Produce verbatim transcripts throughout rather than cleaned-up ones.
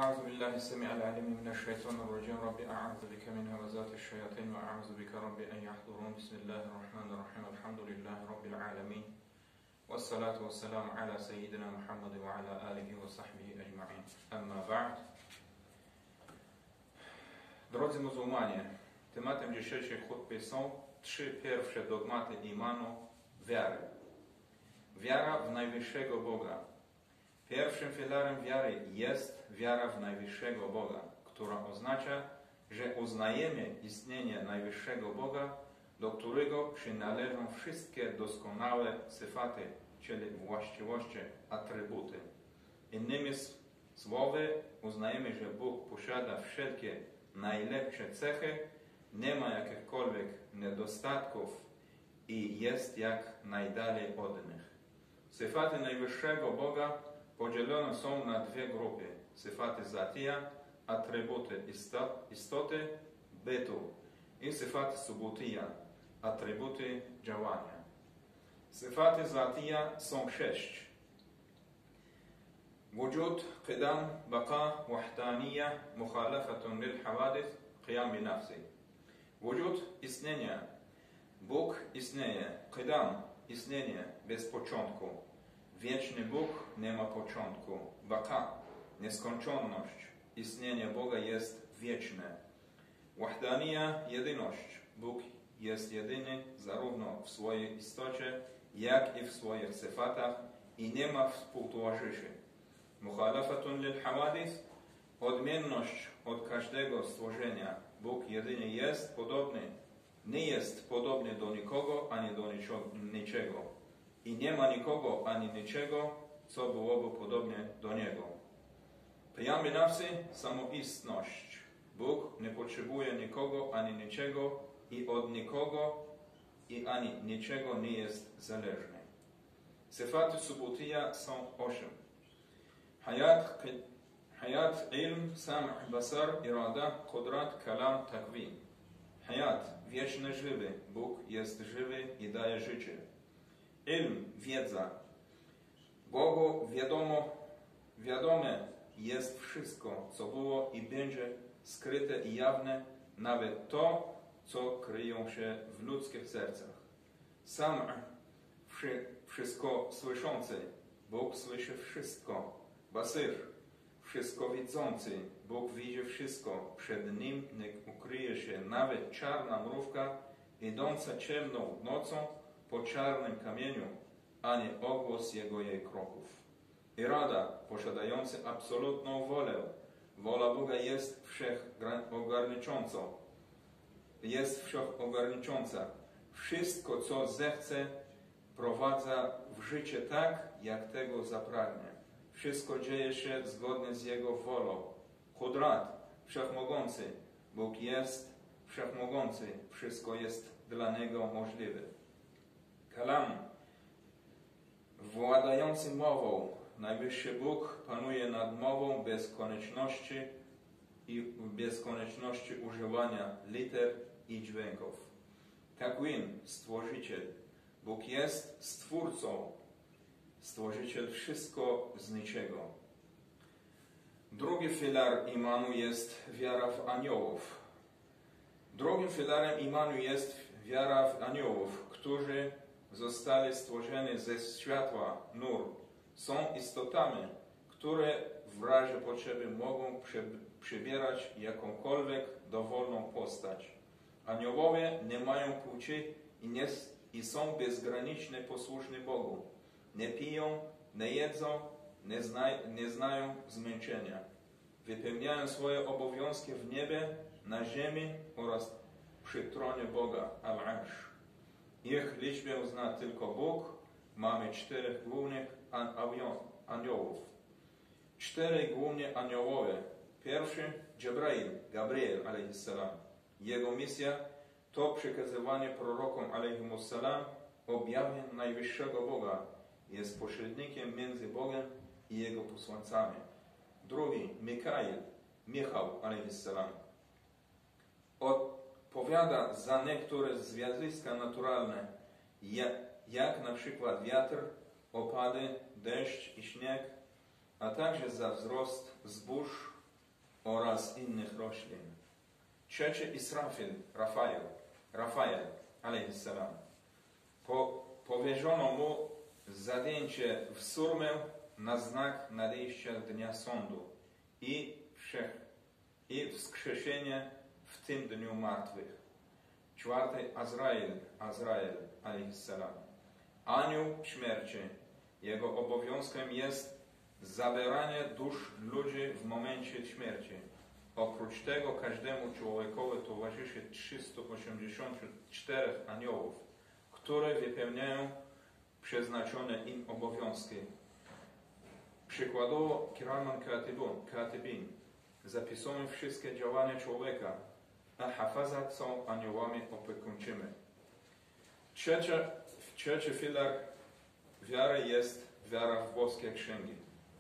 أعوذ بالله السميع العليم من الشيطان الرجيم رب أعوذ بك من همزات الشياطين وأعوذ بك رب أن يحضرون بسم الله الرحمن الرحيم الحمد لله رب العالمين والصلاة والسلام على سيدنا محمد وعلى آله وصحبه أجمعين أما بعد. Drodzy muzułmanie, tematem dzisiejszej chutby są trzy pierwsze dogmaty imanu, wiary. Wiara w najwyższego Boga. Pierwszym filarem wiary jest wiara w najwyższego Boga, która oznacza, że uznajemy istnienie najwyższego Boga, do którego przynależą wszystkie doskonałe syfaty, czyli właściwości, atrybuty. Innymi słowy, uznajemy, że Bóg posiada wszelkie najlepsze cechy, nie ma jakichkolwiek niedostatków i jest jak najdalej od nich. Syfaty najwyższego Boga podzielone są na dwie grupy. Syfaty zatija, atrybuty istoty, bytu, i syfaty subutija, atrybuty działania. Syfaty zatija są sześć. Wujud, qidam, baqa, wahdanija, mukhalafatun lil hawadith, qiyam bi nafsi. Wujud, istnienie. Bóg istnieje. Qidam, istnienie bez początku. Wieczny Bóg nie ma początku. Baqa, nieskończoność. Istnienie Boga jest wieczne. Wahdanija, jedyność. Bóg jest jedyny zarówno w swojej istocie, jak i w swoich syfatach i nie ma współtowarzyszy. Mukhalafatun lil hawadith, odmienność od każdego stworzenia. Bóg jedynie jest podobny. Nie jest podobny do nikogo ani do niczego. I nie ma nikogo ani niczego, co byłoby podobne do Niego. Qiyam bi nafsi, samoistność. Bóg nie potrzebuje nikogo ani niczego i od nikogo i ani niczego nie jest zależny. Syfaty subutija są osiem. Hayat, hayat, ilm, sam', basar, irada, qudrat, kalam, takwin. Hayat, wieczny żywy. Bóg jest żywy i daje życie. Ilm, wiedza. Bogu wiadomo, wiadome jest wszystko, co było i będzie skryte i jawne, nawet to, co kryją się w ludzkich sercach. Sam' wszystko słyszący. Bóg słyszy wszystko. Basir, wszystko widzący. Bóg widzi wszystko. Przed Nim nie ukryje się nawet czarna mrówka idąca ciemną nocą po czarnym kamieniu, ani ogłos Jego jej kroków. Irada, posiadający absolutną wolę. Wola Boga jest wszechogarnicząca. Jest wszechogarnicząca. Wszystko, co zechce, prowadza w życie tak, jak tego zapragnie. Wszystko dzieje się zgodnie z Jego wolą. Qudrat, wszechmogący. Bóg jest wszechmogący. Wszystko jest dla Niego możliwe. Kalam, władający mową. Najwyższy Bóg panuje nad mową bez konieczności i bez konieczności używania liter i dźwięków. Takwin, stworzyciel. Bóg jest stwórcą. Stworzyciel wszystko z niczego. Drugi filar imanu jest wiara w aniołów. Drugim filarem imanu jest wiara w aniołów, którzy zostali stworzeni ze światła, nur. Są istotami, które w razie potrzeby mogą przybierać jakąkolwiek dowolną postać. Aniołowie nie mają płci i, nie, i są bezgranicznie posłuszni Bogu. Nie piją, nie jedzą, nie, zna, nie znają zmęczenia. Wypełniają swoje obowiązki w niebie, na ziemi oraz przy tronie Boga, al-Arsh. Ich liczbę zna tylko Bóg. Mamy czterech głównych aniołów. Cztery główne aniołowie. Pierwszy, Dżebrail, Gabriel, alaihissalam. Jego misja to przekazywanie prorokom, alaihimussalam, objawień najwyższego Boga. Jest pośrednikiem między Bogiem i Jego posłańcami. Drugi, Mikail, Michał, alaihissalam. Odpowiada za niektóre zjawiska naturalne, jak, jak na przykład wiatr, opady, deszcz i śnieg, a także za wzrost zbóż, oraz innych roślin. Trzeci Israfil, Rafael, Rafael, alejhissalam. Po, powierzono mu zadjęcie w surmę na znak nadejścia dnia sądu i, wszech, i wskrzesienie w tym dniu martwych. Czwarty Azrael, Azrael, alejhissalam. Anioł śmierci. Jego obowiązkiem jest zabieranie dusz ludzi w momencie śmierci. Oprócz tego każdemu człowiekowi towarzyszy trzysta osiemdziesiąt cztery aniołów, które wypełniają przeznaczone im obowiązki. Przykładowo kiraman katibin zapisują wszystkie działania człowieka, a hafazat są aniołami opiekuńczymi. Trzeci, trzeci filar wiary jest wiara w boskie księgi.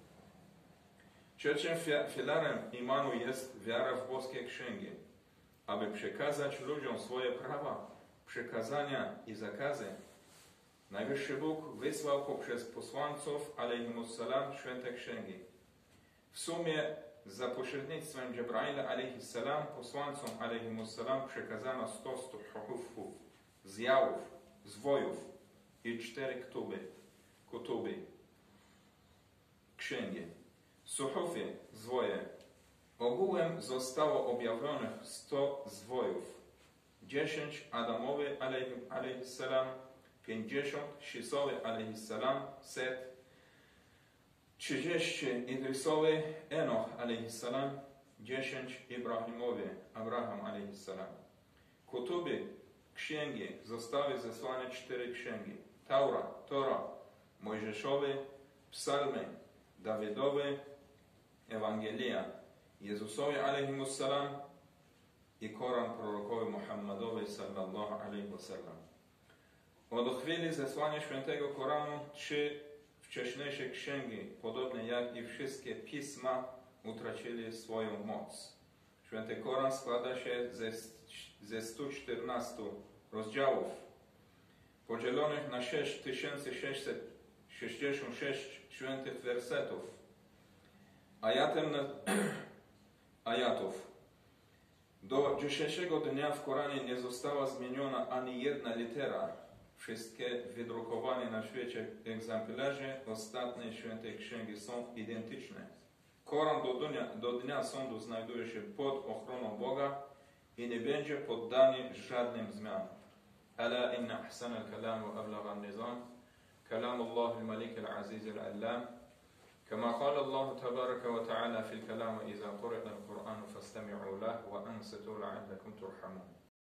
Trzecim filarem imanu jest wiara w boskie księgi. Aby przekazać ludziom swoje prawa, przykazania i zakazy, Najwyższy Bóg wysłał poprzez posłańców alejhimussalam święte księgi. W sumie za pośrednictwem Dżebraila alejhissalam posłańcom alejhimussalam przekazano sto suhufów, zjałów, zwojów i cztery ktuby, kutuby, księgi. Suhufy, zwoje. Ogółem zostało objawionych sto zwojów. dziesięć Adamowy alejhissalam, pięćdziesiąt Shisowy alejhissalam, Set, trzydzieści Idrisowy, Enoch alejhissalam, dziesięć Ibrahimowy, Abraham alejhissalam. Kutuby, księgi, zostały zesłane cztery księgi. Taura, Tora, Mojżeszowy, Psalmy, Dawidowy, Ewangelia, Jezusowi alejhimussalam i Koran prorokowy Muhammadowy sallallahu alaihi wasallam. Od chwili zesłania świętego Koranu trzy wcześniejsze księgi, podobnie jak i wszystkie pisma, utracili swoją moc. Święty Koran składa się ze, ze stu czternastu rozdziałów, podzielonych na sześć tysięcy sześćset sześćdziesiąt sześć świętych wersetów. Ajatem na, ajatów. Do dzisiejszego dnia w Koranie nie została zmieniona ani jedna litera. Wszystkie wydrukowane na świecie egzemplarze ostatniej świętej księgi są identyczne. Koran do dnia, do dnia sądu znajduje się pod ochroną Boga i nie będzie poddany żadnym zmianom. Ala inna ahsana al-kalam wa ablagha an-nizam kalam Allah al-Malik al-Aziz al-Allam. كما قال الله تبارك وتعالى في الكلام إذا قرأ القرآن فاستمعوا له وأنصتوا لعلكم ترحمون.